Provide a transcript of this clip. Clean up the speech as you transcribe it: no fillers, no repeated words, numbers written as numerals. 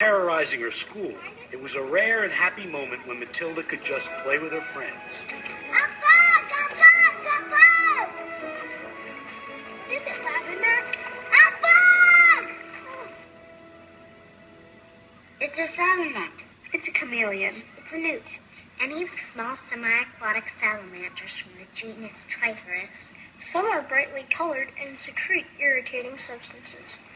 terrorizing her school. It was a rare and happy moment when Matilda could just play with her friends. A bug! A bug! A bug! What is it, Lavender? A bug! It's a salamander. It's a chameleon. It's a newt. Any of the small semi-aquatic salamanders from the genus Triturus. Some are brightly colored and secrete irritating substances.